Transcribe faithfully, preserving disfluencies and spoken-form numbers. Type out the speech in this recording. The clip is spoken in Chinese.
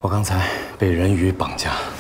我刚才被人鱼绑架，